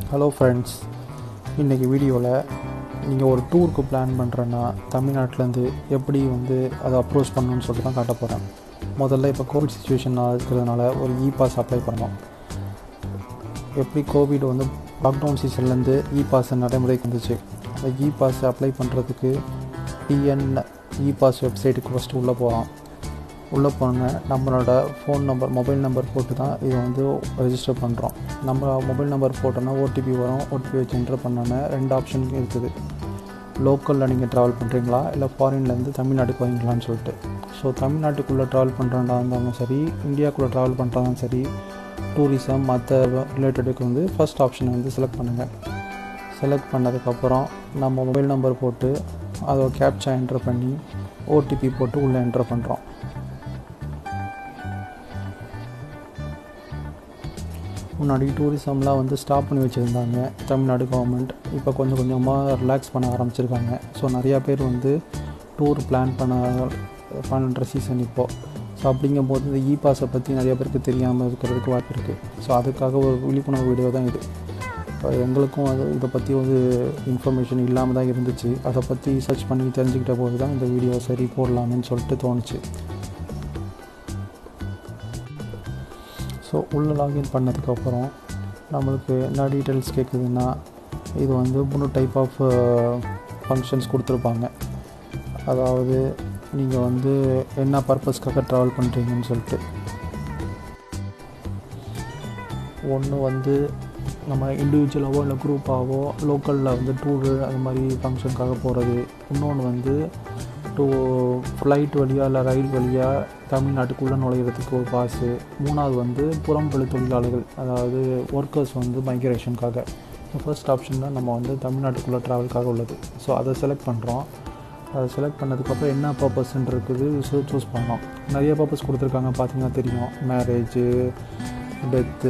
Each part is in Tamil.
ஹலோ ஃப்ரெண்ட்ஸ், இன்றைக்கி வீடியோவில் நீங்கள் ஒரு டூருக்கு பிளான் பண்ணுறேன்னா தமிழ்நாட்டிலேருந்து எப்படி அதை அப்ரோச் பண்ணணும்னு சொல்லிட்டு தான் காட்ட போகிறேன். முதல்ல இப்போ கோவிட் சுச்சுவேஷன் இருக்கிறதுனால ஒரு இபாஸ் அப்ளை பண்ணோம். எப்படி கோவிட் லாக்டவுன் சீசன்லேருந்து இபாஸ் நடைமுறைக்கு வந்துச்சு. அந்த இபாஸ் அப்ளை பண்ணுறதுக்கு டிஎன் இபாஸ் வெப்சைட்டுக்கு ஃபஸ்ட்டு உள்ளே போன நம்மளோட மொபைல் நம்பர் போட்டு தான் இது ரெஜிஸ்டர் பண்ணுறோம். நம்ம மொபைல் நம்பர் போட்டோன்னா ஓடிபி வரும். ஓடிபி வச்சு என்ட்ரு பண்ணோன்னா 2 ஆப்ஷன் இருக்குது. லோக்கலில் நீங்கள் ட்ராவல் பண்ணுறீங்களா, இல்லை ஃபாரின்லேருந்து தமிழ்நாட்டுக்கு வரீங்களான்னு சொல்லிட்டு. ஸோ தமிழ்நாட்டுக்குள்ளே ட்ராவல் பண்ணுறதா இருந்தாலும் சரி, இந்தியாவுக்குள்ளே ட்ராவல் பண்ணுறதாலும் சரி, டூரிசம் மற்ற ரிலேட்டடுக்கு ஃபஸ்ட் ஆப்ஷனை செலக்ட் பண்ணுங்கள். செலக்ட் பண்ணதுக்கப்புறம் நம்ம மொபைல் நம்பர் போட்டு அதை கேப்சா என்ட்ரு பண்ணி ஓடிபி போட்டு உள்ளே என்ட்ரு பண்ணுறோம். முன்னாடி டூரிசம்லாம் ஸ்டாப் பண்ணி வச்சுருந்தாங்க தமிழ்நாடு கவர்மெண்ட். இப்போ கொஞ்சம் கொஞ்சமாக ரிலாக்ஸ் பண்ண ஆரம்பிச்சிருக்காங்க. ஸோ நிறையா பேர் டூர் பிளான் பண்ணுற சீசன் இப்போது. ஸோ அப்படிங்கும்போது இந்த இபாஸை பற்றி நிறையா பேருக்கு தெரியாமல் இருக்கிறதுக்கு வாய்ப்பு இருக்குது. ஸோ அதுக்காக ஒரு விழிப்புணர்வு வீடியோ தான் இது. இப்போ எங்களுக்கும் இதை பற்றி இன்ஃபர்மேஷன் இல்லாமல் தான் இருந்துச்சு. அதை பற்றி சர்ச் பண்ணி தெரிஞ்சுக்கிட்ட போது தான் இந்த வீடியோ சரி போடலாமேன்னு சொல்லிட்டு தோணுச்சு. ஸோ உள்ளே லாகின் பண்ணதுக்கப்புறம் நம்மளுக்கு என்ன டீட்டெயில்ஸ் கேட்குதுன்னா, இது 3 டைப் ஆஃப் ஃபங்க்ஷன்ஸ் கொடுத்துருப்பாங்க. அதாவது நீங்கள் என்ன பர்பஸ்க்காக ட்ராவல் பண்ணுறீங்கன்னு சொல்லிட்டு. ஒன்று நம்ம இண்டிவிஜுவலாகவோ இல்லை குரூப்பாகவோ லோக்கலில் டூரு அது மாதிரி ஃபங்க்ஷனுக்காக போகிறது. இன்னொன்று ஃப்ளைட் வழியாக இல்லை ரயில் வழியாக தமிழ்நாட்டுக்குள்ளே நுழையிறதுக்கு ஒரு பாஸு. மூணாவது புறம்பெளி தொழிலாளர்கள், அதாவது ஒர்க்கர்ஸ் மைக்ரேஷனுக்காக. ஃபர்ஸ்ட் ஆப்ஷன் தான் நம்ம தமிழ்நாட்டுக்குள்ளே ட்ராவலுக்காக உள்ளது. ஸோ அதை செலக்ட் பண்ணுறோம். அதை செலக்ட் பண்ணதுக்கப்புறம் என்ன பர்பஸ்ன்னு இருக்குது சூஸ் பண்ணோம். நிறைய பர்பஸ் கொடுத்துருக்காங்க, பார்த்திங்கன்னா தெரியும். Marriage, death.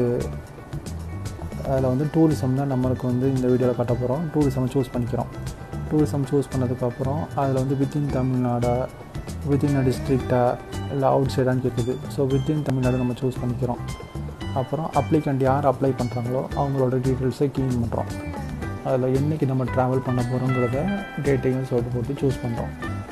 அதில் டூரிசம் தான் நம்மளுக்கு இந்த வீடியோவில் காட்ட போகிறோம். டூரிசம் சூஸ் பண்ணிக்கிறோம். டூரிசம் சூஸ் பண்ணதுக்கப்புறம் அதில் வித்தின் தமிழ்நாடா, வித்தின் டிஸ்ட்ரிக்டா, இல்லை அவுட் சைடான்னு கேட்குது. ஸோ வித்தின் தமிழ்நாடு நம்ம சூஸ் பண்ணிக்கிறோம். அப்புறம் அப்ளிகண்ட் யார் அப்ளை பண்ணுறாங்களோ அவங்களோட டீட்டெயில்ஸை க்ளீன் பண்ணுறோம். அதில் என்றைக்கு நம்ம ட்ராவல் பண்ண போகிறோங்கிறத டேட்டையும் சொல்லிட்டு போட்டு சூஸ் பண்ணுறோம்.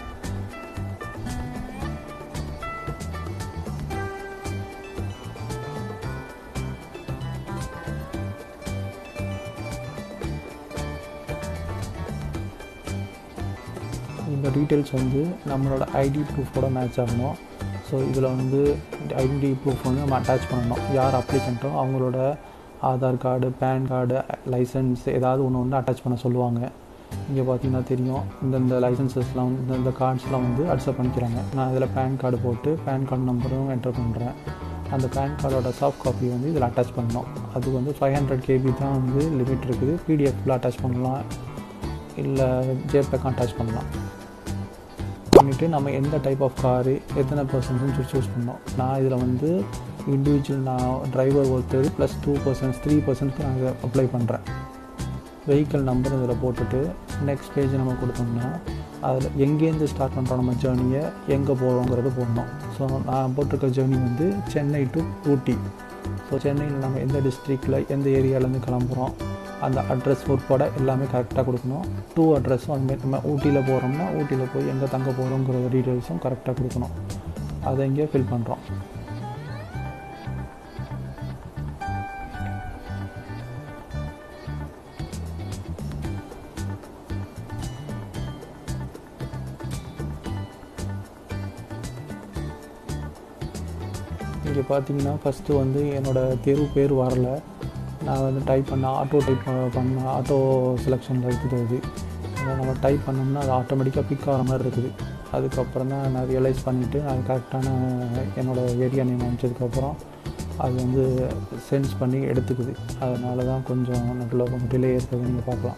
இந்த டீட்டெயில்ஸ் நம்மளோட ஐடி ப்ரூஃபோட மேட்ச் ஆகணும். ஸோ இதில் ஐடென்டி ப்ரூஃப் நம்ம அட்டாச் பண்ணணும். யார் அப்ளிகண்ட்டோ அவங்களோட Aadhaar card, PAN card, license ஏதாவது ஒன்று அட்டாச் பண்ண சொல்லுவாங்க. இங்கே பார்த்திங்கன்னா தெரியும், இந்த லைசன்ஸஸ்லாம் இந்த கார்ட்ஸ்லாம் அக்செப்ட் பண்ணிக்கிறாங்க. நான் இதில் பேன் கார்டு போட்டு பேன் கார்டு நம்பரும் என்டர் பண்ணுறேன். அந்த பேன் கார்டோட சாஃப்ட் காப்பி இதில் அட்டாச் பண்ணணும். அது 500 KB தான் லிமிட் இருக்குது. பிடிஎஃப்பில் அட்டாச் பண்ணலாம், இல்லை ஜேபேக் அட்டாச் பண்ணலாம். பண்ணிவிட்டு நம்ம எந்த டைப் ஆஃப் காரு, எத்தனை பர்சன்ட்னு சூஸ் பண்ணோம். நான் இதில் இண்டிவிஜுவல், நான் டிரைவர் ஒருத்தர் ப்ளஸ் 3% நான் இதை அப்ளை பண்ணுறேன். வெஹிக்கிள் நம்பர் இதில் போட்டுட்டு நெக்ஸ்ட் பேஜ் நம்ம கொடுத்தோம்னா அதில் எங்கேருந்து ஸ்டார்ட் பண்ணுறோம் நம்ம ஜேர்னியை, எங்கே போகிறோங்கிறது போடணும். ஸோ நான் போட்டிருக்க journey Chennai to Ooty. So சென்னையில் நம்ம எந்த டிஸ்ட்ரிக்டில் எந்த ஏரியாவிலேருந்து கிளம்புறோம், அந்த அட்ரஸ் உட்பட எல்லாமே கரெக்டாக கொடுக்கணும். அட்ரஸும் அதுமாரி நம்ம ஊட்டியில் போகிறோம்னா ஊட்டியில் போய் எங்கே தங்க போகிறோங்கிற டீட்டெயில்ஸும் கரெக்டாக கொடுக்கணும். அதை இங்கே ஃபில் பண்ணுறோம். இங்கே பார்த்தீங்கன்னா ஃபஸ்ட்டு என்னோடய தெரு பேர் வரல. நான் டைப் பண்ண ஆட்டோ செலெக்ஷனில் இருக்குது. அதை நம்ம டைப் பண்ணோம்னா அது ஆட்டோமேட்டிக்காக பிக் ஆகிற மாதிரி இருக்குது. அதுக்கப்புறம் தான் நான் ரியலைஸ் பண்ணிவிட்டு அது கரெக்டான என்னோடய ஏரியா நேம் அமைச்சதுக்கப்புறம் அது சென்ஸ் பண்ணி எடுத்துக்குது. அதனால தான் கொஞ்சம் நடுவில் டிலே இருக்கிறது நீங்கள் பார்க்கலாம்.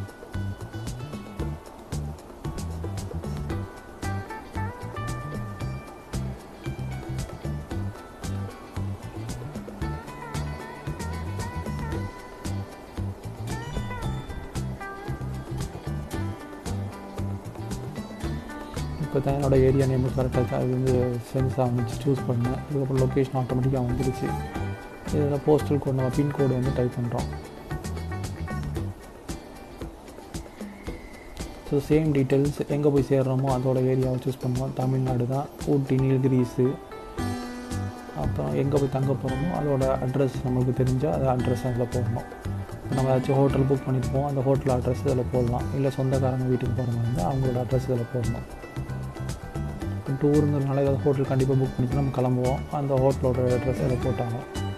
இப்போ தான் என்னோடய ஏரியா நேம் கரெக்டாக அது சென்ஸ் ஆகிச்சு, சூஸ் பண்ணேன். அதுக்கப்புறம் லொக்கேஷன் ஆட்டோமேட்டிக்காக வந்துடுச்சு. இதில் போஸ்டல் கோட், நம்ம பின்கோடு டைப் பண்ணுறோம். ஸோ சேம் டீட்டெயில்ஸ் எங்கே போய் சேர்றோமோ அதோட ஏரியாவை சூஸ் பண்ணுவோம். தமிழ்நாடு தான், ஊட்டி, நீல்கிரிஸு. அப்புறம் எங்கே போய் தங்க போகிறோமோ அதோட அட்ரஸ் நம்மளுக்கு தெரிஞ்சால் அது அட்ரஸ் அதில் போடணும். நம்ம ஏதாச்சும் ஹோட்டல் புக் பண்ணியிருப்போம், அந்த ஹோட்டல் அட்ரஸ் இதில் போடலாம். இல்லை சொந்தக்காரங்க வீட்டுக்கு போகிற மாதிரி இருந்தால் அவங்களோட அட்ரஸ் இதில் போடணும். இப்போ டூருங்கிறதுனால ஏதாவது ஹோட்டல் கண்டிப்பாக புக் பண்ணிட்டு நம்ம கிளம்புவோம், அந்த ஹோட்டலோட அட்ரஸ் இதில் போட்டாங்க.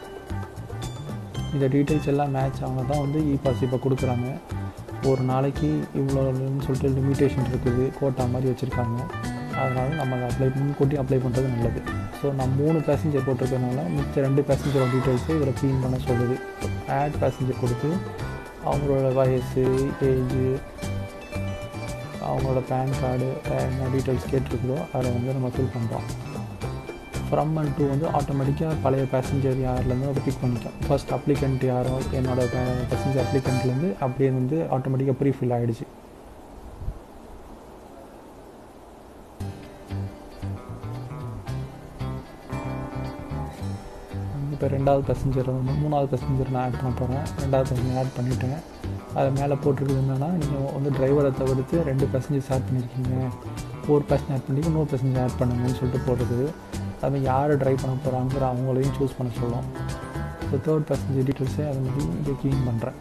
இந்த டீட்டெயில்ஸ் எல்லாம் மேட்ச் அவங்க தான் வந்து ePass இப்போ கொடுக்குறாங்க. ஒரு நாளைக்கு இவ்வளோன்னு சொல்லிட்டு லிமிட்டேஷன் இருக்குது, கோட்டா மாதிரி வச்சுருக்காங்க. அதனால் நம்ம அதை முன்கூட்டி அப்ளை பண்ணுறது நல்லது. ஸோ நான் 3 பேசஞ்சர் போட்டிருக்கனால மிச்ச 2 பேசஞ்சரோட டீட்டெயில்ஸு இதில் ஃபில் பண்ண சொல்லுது. ஆட் பேசஞ்சர் கொடுத்து அவங்களோட வயசு, ஏஜு, அவங்களோட பேன் கார்டு என்ன டீட்டெயில்ஸ் கேட்டிருக்குதோ அதை வந்து நம்ம ஃபில் பண்ணுறோம். ஃப்ரம் அண்ட் டூ வந்து ஆட்டோமேட்டிக்காக பழைய பேசஞ்சர் யார்லேருந்து அதை பிக் பண்ணிக்கும். ஃபர்ஸ்ட் அப்ளிகண்ட் யாரோ என்னோடய பேசஞ்சர் அப்ளிகண்ட்லேருந்து அப்படியே வந்து ஆட்டோமேட்டிக்காக ப்ரீ ஃபில் ஆகிடுச்சு. இப்போ 2வது பேசஞ்சர் வந்து 3வது பேசஞ்சர் நான் ஆட் பண்ண போகிறேன். 2வது பேசஞ்சர் ஆட் பண்ணிவிட்டேன். அது மேலே போட்டிருக்குது என்னென்னா, நீங்கள் வந்து டிரைவரை தவிர்த்து 2 பேசஞ்சர்ஸ் ஆட் பண்ணியிருக்கீங்க, 4 பேசஞ்சர் ஆட் பண்ணி இன்னொரு பேசஞ்சர் ஆட் பண்ணுங்கன்னு சொல்லிட்டு போட்டுருக்குது. அதுமாதிரி யார் ட்ரைவ் பண்ண போகிறாங்கிற அவங்களையும் சூஸ் பண்ண சொல்லும். ஸோ 3rd பேசஞ்சர் டீட்டெயில்ஸை அது மாதிரி இங்கே க்ளீன் பண்ணுறேன்.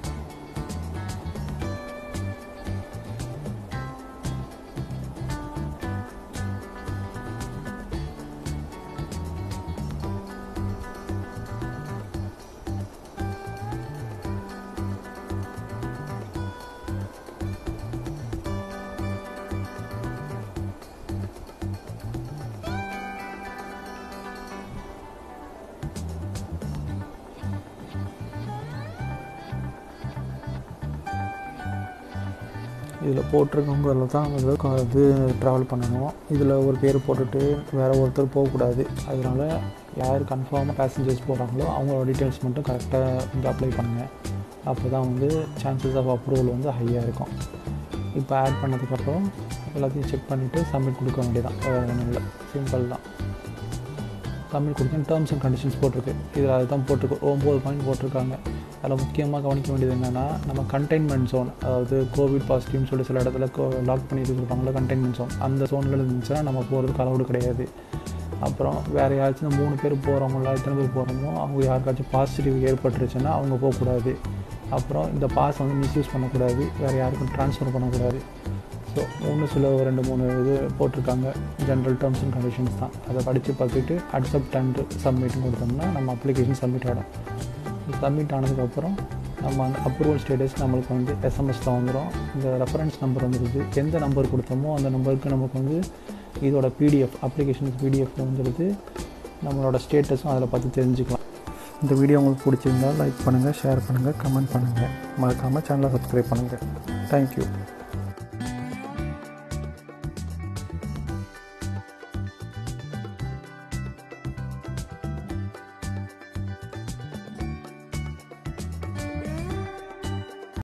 இதில் போட்டிருக்கவங்கள தான் வந்து ட்ராவல் பண்ணணும். இதில் ஒரு பேர் போட்டுட்டு வேறு ஒருத்தர் போகக்கூடாது. அதனால் யார் கன்ஃபார்மாக பேசஞ்சர்ஸ் போகிறாங்களோ அவங்களோட டீட்டெயில்ஸ் மட்டும் கரெக்டாக வந்து அப்ளை பண்ணுங்கள். அப்போ தான் வந்து சான்சஸ் ஆஃப் அப்ரூவல் வந்து ஹையாக இருக்கும். இப்போ ஆட் பண்ணதுக்கப்புறம் எல்லாத்தையும் செக் பண்ணிவிட்டு சப்மிட் கொடுக்க வேண்டியதான், வேறு ஒன்றும் இல்லை, சிம்பிள் தான். சப்மிட் கொடுத்து டேர்ம்ஸ் அண்ட் கண்டிஷன்ஸ் போட்டிருக்கு. இதில் அது தான் போட்டிருக்கு, 9 பாயிண்ட் போட்டிருக்காங்க. அதில் முக்கியமாக கவனிக்க வேண்டியது என்னென்னா, நம்ம கண்டெய்ன்மெண்ட் ஜோன், அதாவது கோவிட் பாசிட்டிவ்னு சொல்லி சில இடத்துல லாக் பண்ணி வச்சுருப்பாங்களா கண்டெய்ன்மெண்ட் ஜோன், அந்த ஜோனில் இருந்துச்சுன்னா நம்ம போகிறதுக்கு அலவுடு கிடையாது. அப்புறம் வேறு யாராச்சும் 3 பேர் போகிறவங்களா எத்தனை பேர் போகிறோமோ அவங்க யாருக்காச்சும் பாசிட்டிவ் ஏற்பட்டுருச்சுன்னா அவங்க போகக்கூடாது. அப்புறம் இந்த பாஸ் வந்து மிஸ்யூஸ் பண்ணக்கூடாது, வேறு யாருக்கும் ட்ரான்ஸ்ஃபர் பண்ணக்கூடாது. ஸோ சில 2-3 இது போட்டிருக்காங்க, ஜென்ரல் டேர்ம்ஸ் அண்ட் கண்டிஷன்ஸ் தான். அதை படித்து பார்த்துட்டு அக்செப்ட் அண்ட் சப்மிட்னு கொடுத்தோம்னா நம்ம அப்ளிகேஷன் சப்மிட் ஆகிடும். சப்மிட் ஆனதுக்கப்புறம் நம்ம அந்த அப்ரூவல் ஸ்டேட்டஸ் நம்மளுக்கு வந்து எஸ்எம்எஸில் வந்துடும். இந்த ரெஃபரன்ஸ் நம்பர் வந்துடுது, எந்த நம்பர் கொடுத்தோமோ அந்த நம்பருக்கு நமக்கு வந்து இதோட பிடிஎஃப், அப்ளிகேஷனுக்கு பிடிஎஃப் வந்துடுது. நம்மளோட ஸ்டேட்டஸும் அதில் பார்த்து தெரிஞ்சுக்கலாம். இந்த வீடியோ உங்களுக்கு பிடிச்சிருந்தால் லைக் பண்ணுங்கள், ஷேர் பண்ணுங்கள், கமெண்ட் பண்ணுங்கள். மறக்காமல் சேனலை சப்ஸ்கிரைப் பண்ணுங்கள். தேங்க்யூ.